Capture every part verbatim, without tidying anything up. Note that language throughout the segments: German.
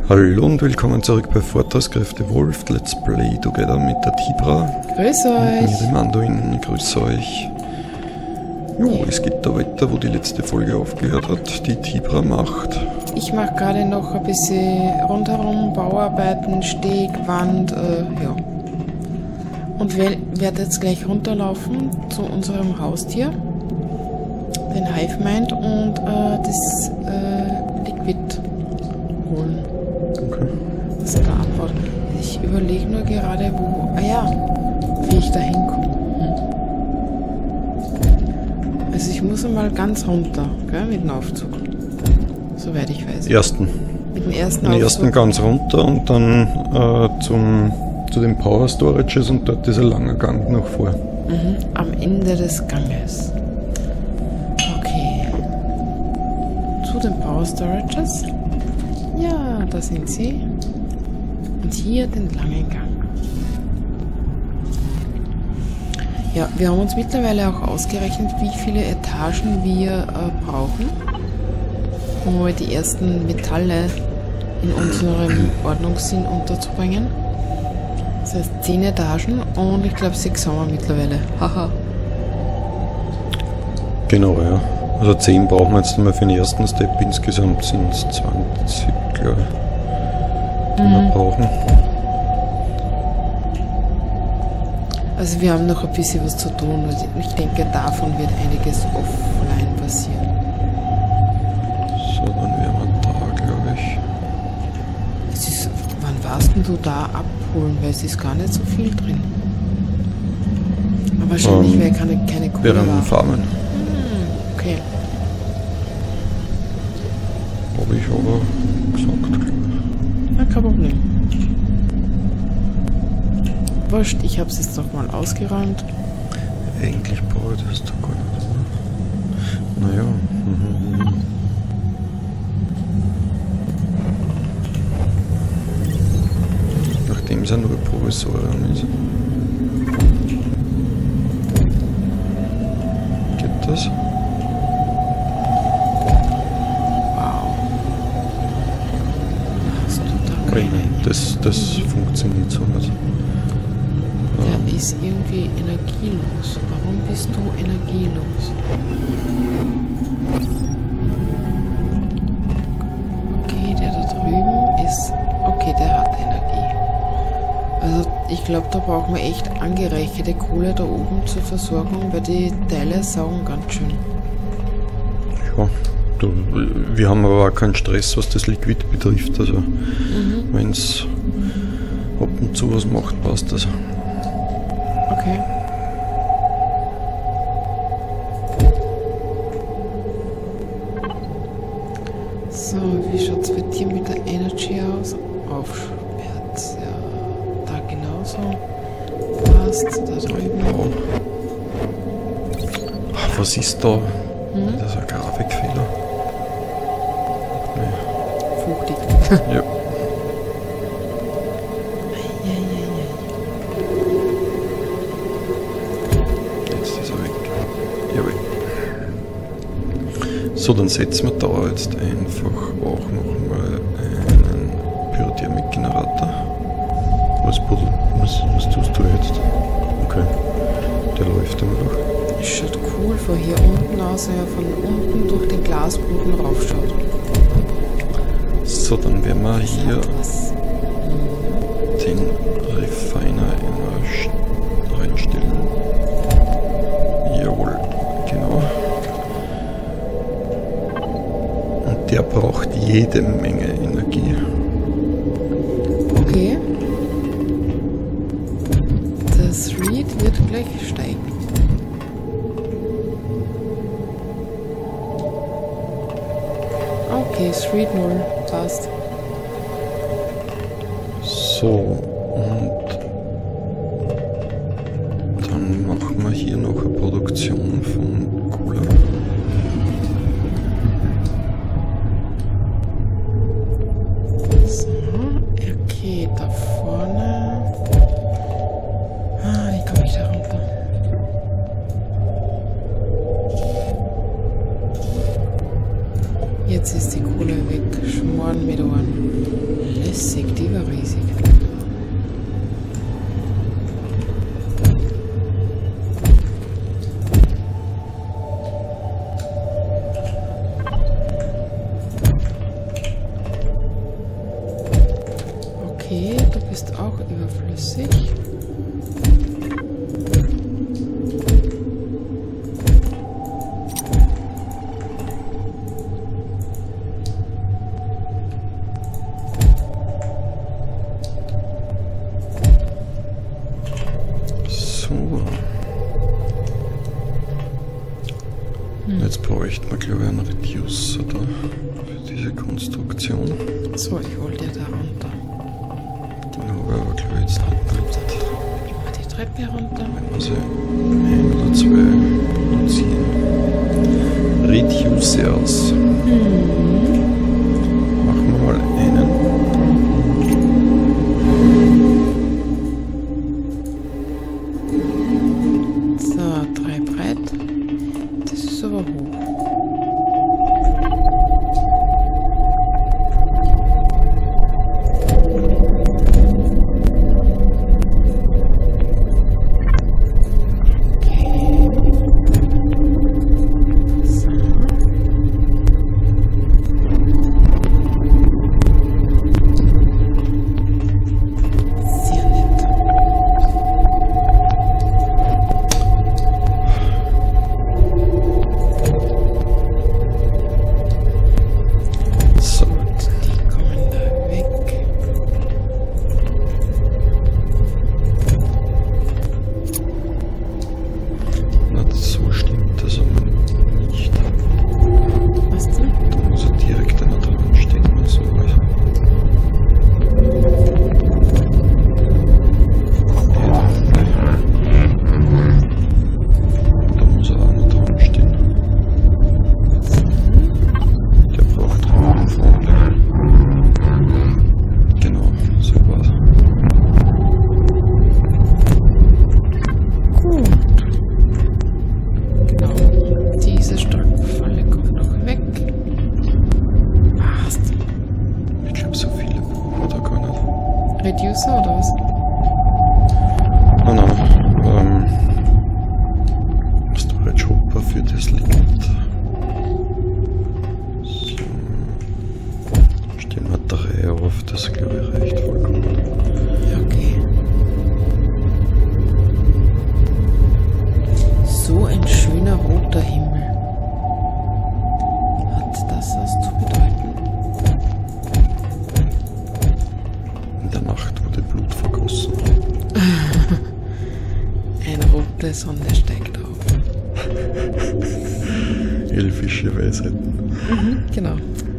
Hallo und willkommen zurück bei Vortragskräfte Wolf. Let's Play Together mit der Tibra. Grüß Und euch. mir, dem Anduin. Ich grüße euch. Jo, es geht da weiter, wo die letzte Folge aufgehört hat. Die Tibra macht. Ich mache gerade noch ein bisschen rundherum Bauarbeiten, Steg, Wand, äh, ja. Und werde jetzt gleich runterlaufen zu unserem Haustier, den Hive Mind, und äh, das äh, Liquid holen. Okay. Das er da abbaut. Ich überlege nur gerade, wo. Ah ja, wie ich da hinkomme. Hm. Also ich muss einmal ganz runter, gell, mit dem Aufzug. Soweit ich weiß. Ersten. Mit dem ersten Den Aufzug. ersten ganz runter und dann äh, zum, zu den Power Storages und dort ist ein langer Gang noch vor. Mhm, am Ende des Ganges. Okay. Zu den Power Storages. Ja, da sind sie. Und hier den langen Gang. Ja, wir haben uns mittlerweile auch ausgerechnet, wie viele Etagen wir äh, brauchen, um mal die ersten Metalle in unserem Ordnungssinn unterzubringen. Das heißt zehn Etagen und ich glaube sechs haben wir mittlerweile. Haha. Genau, ja. Also zehn brauchen wir jetzt mal für den ersten Step. Insgesamt sind es zwanzig, glaube ich, die Mhm. wir brauchen. Also wir haben noch ein bisschen was zu tun und ich denke, davon wird einiges offline passieren. So, dann wären wir da, glaube ich. Es ist, wann warst denn du da abholen? Weil es ist gar nicht so viel drin. Aber wahrscheinlich Ähm, wäre keine, keine Kohle Während dem war. Farmen. Hm, okay. Habe ich aber gesagt, glaube ich. Ja, kein Problem. Wurscht, ich habe es jetzt nochmal ausgeräumt. Eigentlich brauche ich das doch gar nicht. Naja. Mhm. Nachdem es ja nur ein Provisorium ist. Geht das? Wow. Hast du da Okay, keine? das, das funktioniert so nicht. Der ist irgendwie energielos. Warum bist du energielos? Okay, der da drüben ist... Okay, der hat Energie. Also ich glaube, da brauchen wir echt angereicherte Kohle da oben zur Versorgung, weil die Teile saugen ganz schön. Ja, du, wir haben aber auch keinen Stress, was das Liquid betrifft. Also, Mhm. wenn es ab und zu was macht, passt das. Okay. So, wie schaut es bei dir mit der Energy aus? Aufwärts, ja. Da genauso. Passt, da drüben. Ja. Ach, was ist da? Hm? Das ist ein Grafikfehler. Nee. Fruchtig. Ja. Jetzt ist er weg. Jawohl. So, dann setzen wir da jetzt einfach auch nochmal einen Pyrothermik-Generator. Was, was, was tust du jetzt? Okay. Der läuft immer noch. Es schaut cool von hier unten aus, wenn er von unten durch den Glasboden raufschaut. So, dann werden wir hier Hat was. den Refiner immer reinstellen. Jawohl, genau. Und der braucht jede Menge Energie. Okay. Das Read wird gleich steigen. Okay, Street null. Passt. So, und dann machen wir hier noch eine Produktion von Cola. So, okay, da vorne. Ah, wie komme ich da runter? Jetzt ist die Kohle weg. Schmoren mit Ohren. flüssig, die war riesig. Okay, du bist auch überflüssig. Jetzt bräuchten wir, glaube ich, einen Reducer da für diese Konstruktion. So, ich hol dir da runter. Den habe ich aber, glaube ich, jetzt nicht benutzt. Gehen wir die Treppe runter. Wenn wir sie ein oder zwei produzieren. Reducers. Hm. Machen wir mal einen. So, drei breit. Das ist aber hoch. Reducer oder was? Nein, nein. Ähm, Storage Hopper für das Licht. So. Stehen wir drei auf, das glaube ich reicht vollkommen. Okay. So ein schöner roter Himmel. Hat das was zu bedeuten? In der Nacht wurde Blut vergossen. Eine rote Sonne steigt auf. Elfische Weisheiten. Mhm, genau.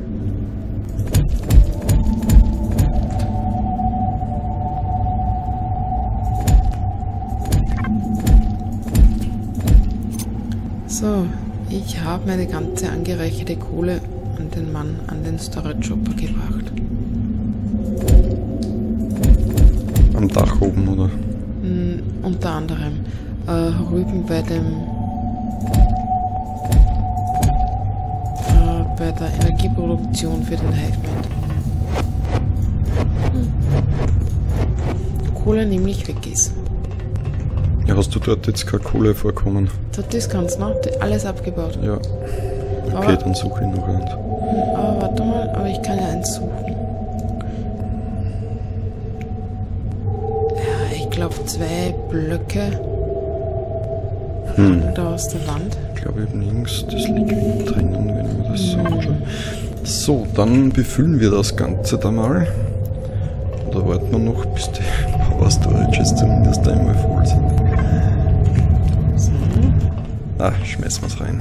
So, ich habe meine ganze angereicherte Kohle an den Mann, an den Storage Hopper gebracht. Am Dach oben, oder? Mm, unter anderem äh, Rüben bei dem äh, bei der Energieproduktion für den Hivemind. Hm. Kohle nämlich weg ist. Ja, hast du dort jetzt keine Kohle vorkommen? Dort ist ganz, ne? Alles abgebaut. Ja. Okay, Aber, dann suche ich noch eins. aber warte mal, aber ich kann ja eins suchen. Ja, ich glaube zwei Blöcke Hm. da aus der Wand. Ich glaube, ich habe nirgends das Liquid drinnen, wenn wir das so anschauen. So, dann befüllen wir das Ganze da mal. Oder warten wir noch, bis die Power Storages zumindest einmal voll sind. So. Ah, schmeißen wir es rein.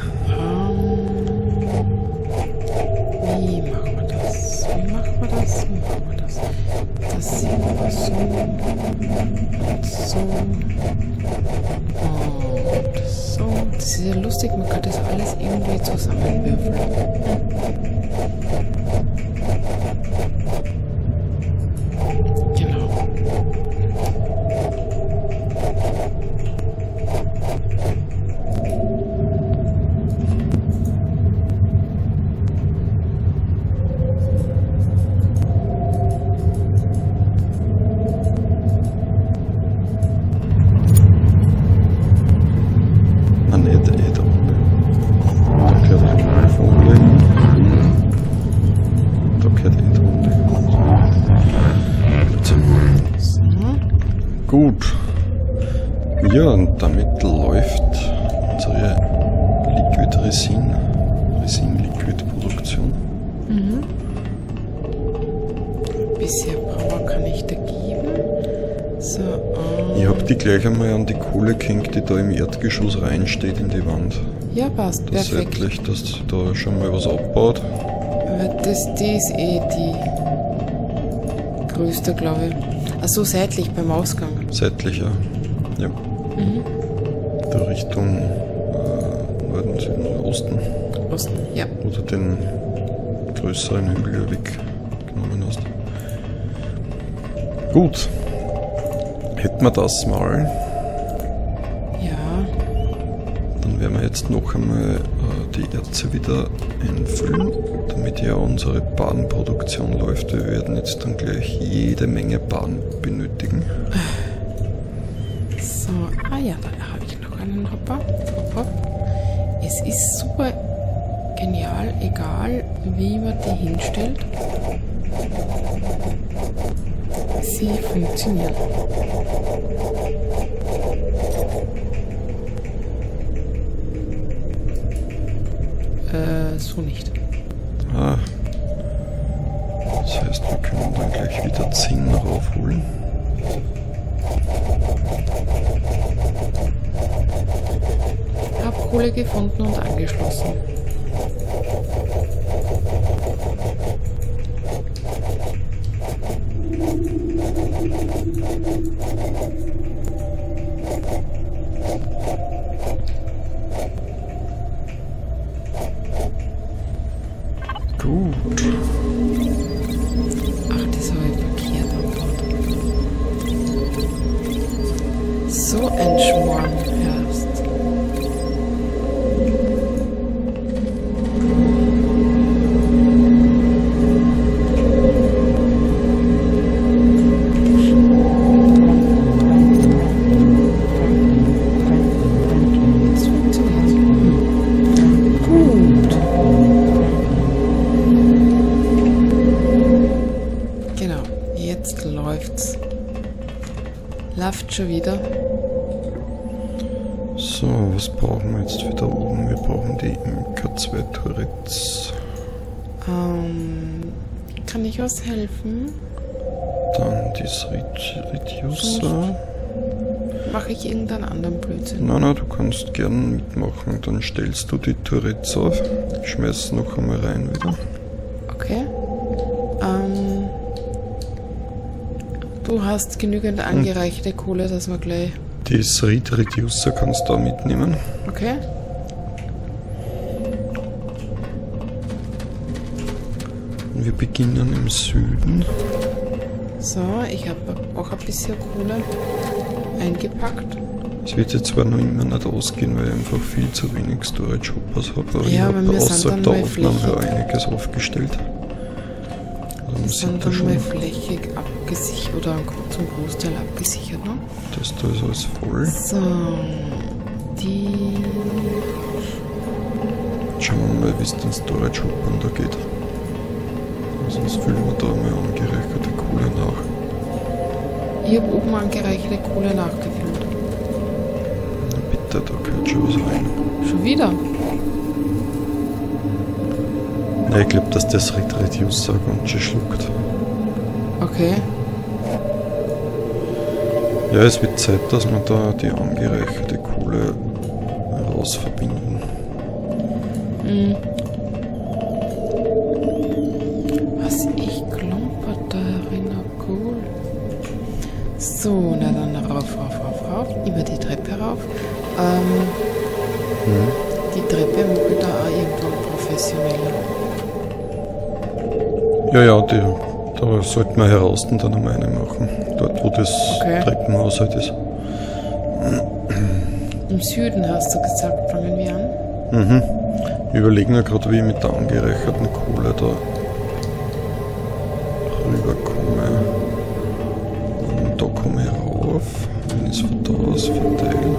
Wie machen wir das? Wie machen wir das? Wie machen wir das? Das sehen wir so und so und so. Das ist ja lustig, man kann das alles irgendwie zusammenwürfeln. Genau. Ja, und damit läuft unsere Liquid Resin, Resin Liquid Produktion. Mhm. Bisher Power kann ich da geben. So, ähm, Ich habe die gleich einmal an die Kohle gehängt, die da im Erdgeschoss reinsteht in die Wand. ja, passt. Das Perfekt. seitlich, dass da schon mal was abbaut. Aber das, die ist eh die größte, glaube ich. Achso, seitlich beim Ausgang. Seitlich, ja. Ja. Mhm. Da Richtung äh, Norden, Süden, Osten. Osten, ja. Oder den größeren Hügel weggenommen hast. Gut. Hätten wir das mal, Ja. dann werden wir jetzt noch einmal äh, die Erze wieder einfüllen, damit ja unsere Badenproduktion läuft. Wir werden jetzt dann gleich jede Menge Baden benötigen. So, ah ja, da habe ich noch einen Hopper. Hopp, hopp. Es ist super genial, egal wie man die hinstellt. Sie funktionieren. Äh, so nicht. Ah. Das heißt, wir können dann gleich wieder zehn raufholen. Hab Kohle gefunden und angeschlossen. Gut. Ach, das habe ich verkehrt angebaut. So ein Schmarrn erst. Das funktioniert. Gut. Genau, jetzt läuft's. Läuft schon wieder. So, was brauchen wir jetzt wieder oben? Wir brauchen die M K zwei Turrets. Ähm, kann ich was helfen? Dann das Red Reducer. Mache ich irgendeinen anderen Blödsinn? Nein, nein, du kannst gern mitmachen. Dann stellst du die Turrets auf. Ich schmeiß noch einmal rein wieder. Okay. Ähm, du hast genügend angereichte Kohle, dass wir gleich... Das Red Reducer kannst du auch mitnehmen. Okay. Und wir beginnen im Süden. So, ich habe auch ein bisschen Kohle eingepackt. Es wird jetzt zwar noch immer nicht ausgehen, weil ich einfach viel zu wenig Storage Hoppers habe, aber Ja, ich aber habe wir sind außerhalb dann der mal Aufnahme flächig. einiges aufgestellt. Also man Wir sieht sind da dann mal schon, flächig abgesichert oder zum Großteil abgesichert, ne? dass da ist alles voll. So, die... Schauen wir mal, wie es den Storage Hoppern da geht. Sonst füllen wir da mal angereicherte Kohle nach. Ich habe oben angereicherte Kohle nachgefüllt. Na bitte, da gehört schon was rein. Schon wieder? Nein, ich glaube, dass das Red Reducer ganz schön schluckt. Okay. Ja, es wird Zeit, dass wir da die angereicherte Kohle rausverbinden. Hm. Was ich klumpert da erinnere, cool. So, na dann rauf, rauf, rauf, rauf. Über die Treppe rauf. Ähm, Mhm. die Treppe mache ich da auch irgendwann professioneller. Ja, ja, die, da sollten wir heraus und dann einmal eine machen. Dort, wo das Okay. Treppenhaus halt ist. Im Süden hast du gesagt, fangen wir an. Mhm. Wir überlegen ja gerade, wie ich mit der angereicherten Kohle da rüberkomme. Und da komme ich rauf, wenn ich es von da aus verteile.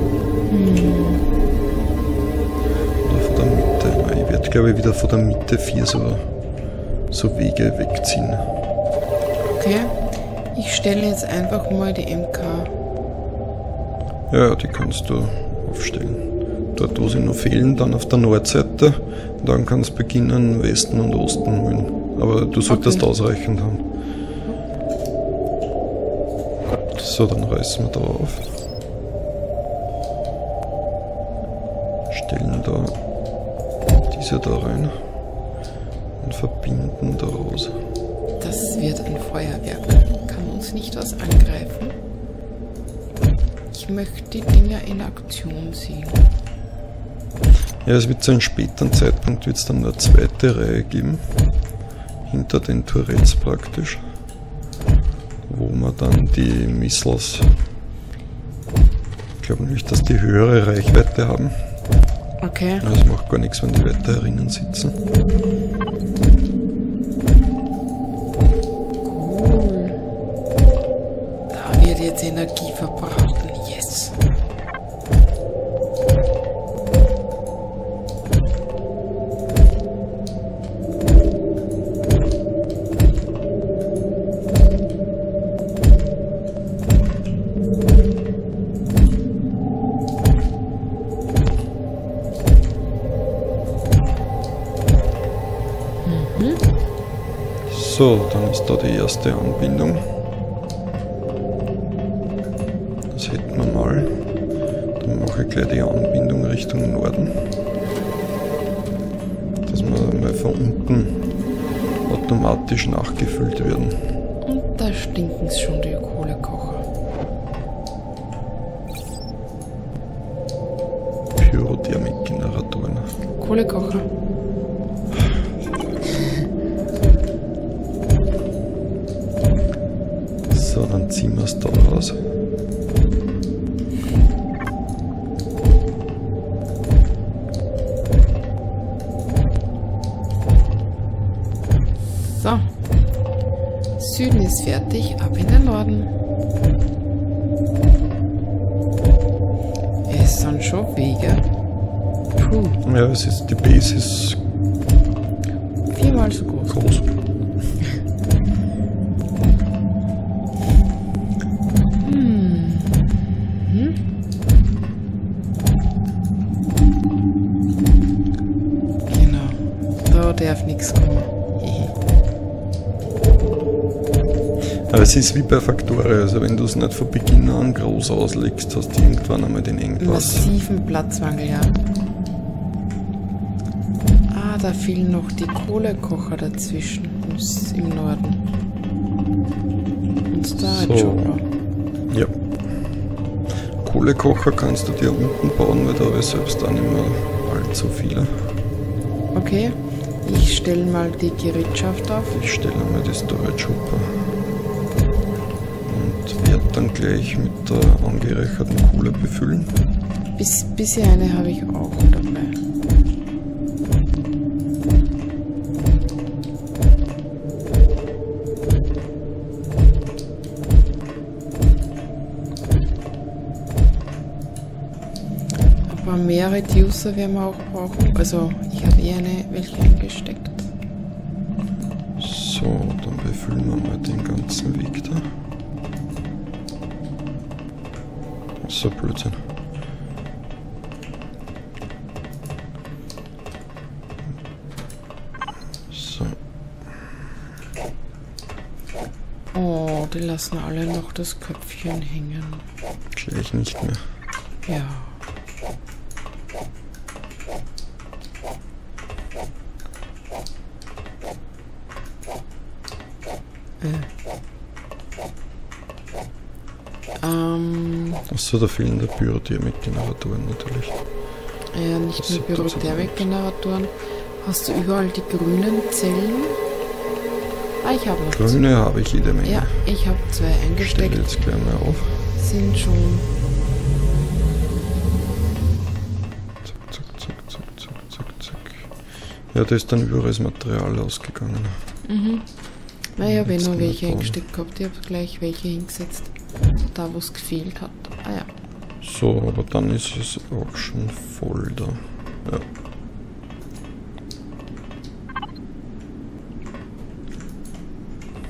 Oder von der Mitte. Ich werde, glaube ich, wieder von der Mitte vier so, so Wege wegziehen. Okay. Ich stelle jetzt einfach mal die M K Ja, die kannst du aufstellen. Dort, wo sie noch fehlen, dann auf der Nordseite. Dann kannst du beginnen, Westen und Osten holen. Aber du solltest Okay. ausreichend haben. So, dann reißen wir da auf. Stellen da diese da rein. Und verbinden daraus. Das wird ein Feuerwerk. Kann uns nicht was angreifen. Ich möchte die Dinger in Aktion sehen. Ja, es wird zu einem späteren Zeitpunkt wird's dann eine zweite Reihe geben. Hinter den Tourettes praktisch. Wo man dann die Missiles, ich glaube nämlich, dass die höhere Reichweite haben. Okay. Also es macht gar nichts, wenn die weiter herinnen sitzen. Cool. Da wird jetzt Energie verbraucht. Yes. So, dann ist da die erste Anbindung. Das hätten wir mal. Dann mache ich gleich die Anbindung Richtung Norden. Dass wir mal von unten automatisch nachgefüllt werden. Und da stinken schon die Kohlekocher. Pyrothermikgeneratoren. Kohlekocher. So, dann ziehen wir es da raus. So. Süden ist fertig, ab in den Norden. Es sind schon Wege. Puh, Ja, es ist, die Base ist viermal so groß. groß. Genau. Da darf nichts kommen. Aber es ist wie bei Faktoria, also wenn du es nicht von Beginn an groß auslegst, hast du irgendwann einmal den Engpass. Massiven Platzmangel, ja. Ah, da fehlen noch die Kohlekocher dazwischen im, im Norden. Und Storage So. Hopper. Ja. Kohlekocher kannst du dir unten bauen, weil da habe ich selbst auch nicht mehr allzu viele. Okay, ich stelle mal die Gerätschaft auf. Ich stelle mal die Storage Hopper. Und werde dann gleich mit der angereicherten Kohle befüllen. Bis, bisher eine habe ich auch dabei. Aber mehr Reducer werden wir auch brauchen. Also ich habe eh eine welche eingesteckt. So, dann befüllen wir mal den ganzen Weg da. So, Blödsinn. So. Oh, die lassen alle noch das Köpfchen hängen. Gleich nicht mehr. Ja. Äh. Ähm, Achso, da fehlen die Pyrothermikgeneratoren natürlich. ja, nicht Das nur sieht dazu Pyrothermikgeneratoren. Hast du überall die grünen Zellen? Ah, ich habe noch zwei. Grüne habe ich jede Menge. Ja, ich habe zwei Ich stelle eingesteckt. jetzt gleich mal auf. Sind schon. Zack, zack, zack, zack, zack, zack, zack. Ja, da ist dann überall das Material ausgegangen. Mhm. Na, ich habe eh Jetzt nur können wir welche bauen. eingesteckt gehabt. Ich habe gleich welche hingesetzt. Da, wo es gefehlt hat. Ah ja. So, aber dann ist es auch schon voll da. Ja.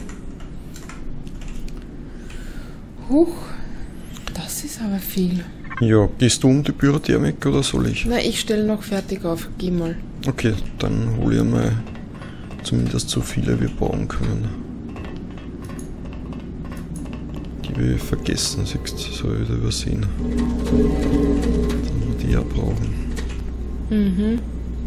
Huch. Das ist aber viel. Ja, gehst du um die Pyrothermik oder soll ich? Na, ich stelle noch fertig auf. Geh mal. Okay, dann hole ich mal zumindest so viele wir brauchen können. Die wir vergessen, siehst du, so wieder übersehen. Dann wir die ja brauchen. Mhm.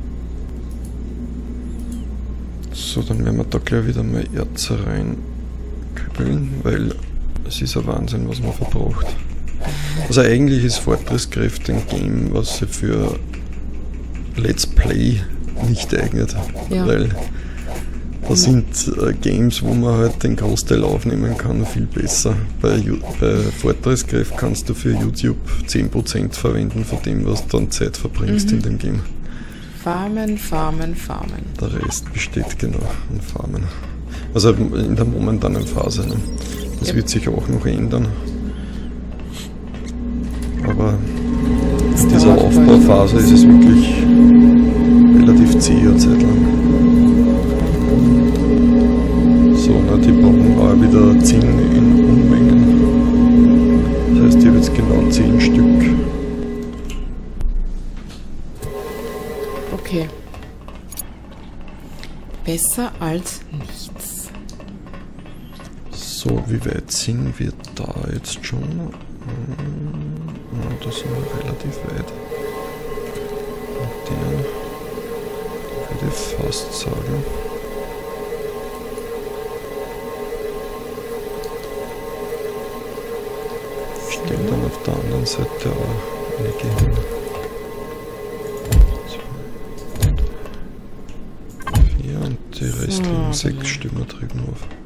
So, dann werden wir da gleich wieder mal Erze reinkübeln, weil es ist ein Wahnsinn, was man verbraucht. Also eigentlich ist Fortress-Craft ein Game, was sich für Let's Play nicht eignet, Ja. weil das sind äh, Games, wo man halt den Großteil aufnehmen kann, viel besser. Bei, Ju- bei Fortress-Craft kannst du für YouTube zehn Prozent verwenden von dem, was du an Zeit verbringst Mhm. in dem Game. Farmen, farmen, farmen. Der Rest besteht genau an Farmen. Also in der momentanen Phase. Ne? Das Ja. wird sich auch noch ändern. Aber Das in dieser dauert Aufbauphase ist es wirklich relativ zäh eine Zeit lang. So, na, die brauchen auch wieder zehn in Unmengen. Das heißt, ich habe jetzt genau zehn Stück. Okay. Besser als nichts. So, wie weit sind wir da jetzt schon? Ja, da sind wir relativ weit. Und den würde ich fast sagen. Stellen dann auf der anderen Seite auch einige hin. Zwei, vier und die restlichen So, sechs genau. stimmen wir drüben auf.